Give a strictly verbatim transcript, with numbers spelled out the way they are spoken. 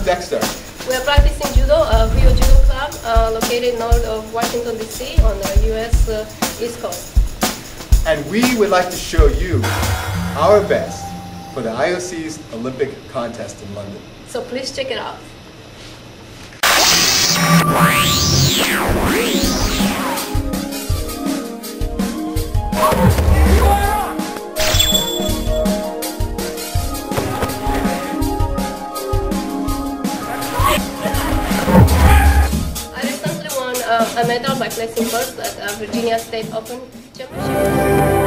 Dexter. We are practicing judo, uh, Huio Judo Club, uh, located north of Washington, D C on the U S uh, East Coast. And we would like to show you our best for the I O C's Olympic contest in London. So please check it out. I recently won uh, a medal by placing first at uh, Virginia State Open Championship.